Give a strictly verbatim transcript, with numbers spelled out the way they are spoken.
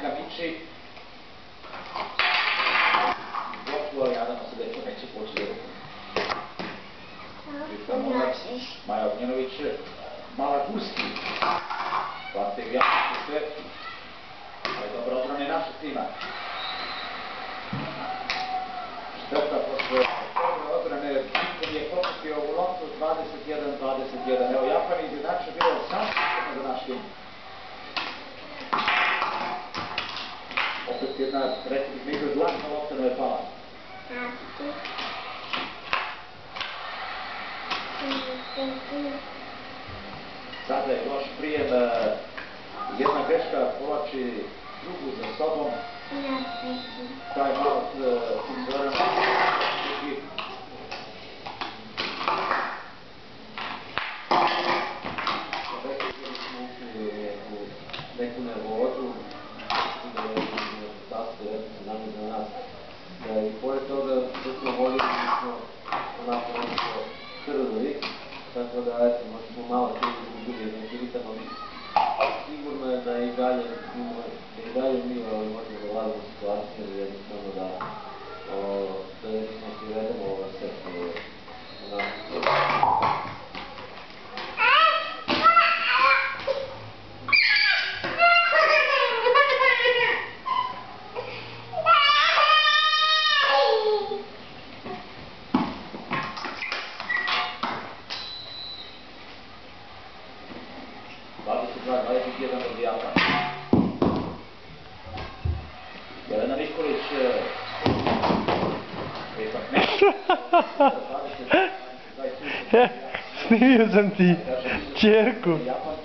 Nakamichi. Blokuje, nadamo se da je to neće poći da Maja Ognjenović, Malagurski. Hvate u jasnosti sve. Ali dobro odbrane našeg tima. Šteta posle dobre odbrane, Bitkom je pokupio u loptu dvadeset jedan dvadeset jedan. Evo, Japan je izjednačio bilo osamnaest za naš tim. Opet jedna, rekao bih, nekoj glasna lopta ne je pala. Sada je loš prijem, jedna greška povlači drugu za sobom. Taj malo Zorana drugi. Rekli smo ušli u neku nervozu i da je rezultatu direktno se nami za nas. Da i pored toga što smo volili, mi smo onako nešto krvili. Tako da, eto, možda smo malo sve izgubili neki ritam, ali sigurno je da i dalje, da i dalje mi možemo da vladimo situaciju ili jednostavno da da jednostavno privedemo ovaj set u našu situaciju. dvadeset dva dvadeset jedan od Japana. Jelena Nikolić ipak ne. Snimio sam ti čerku.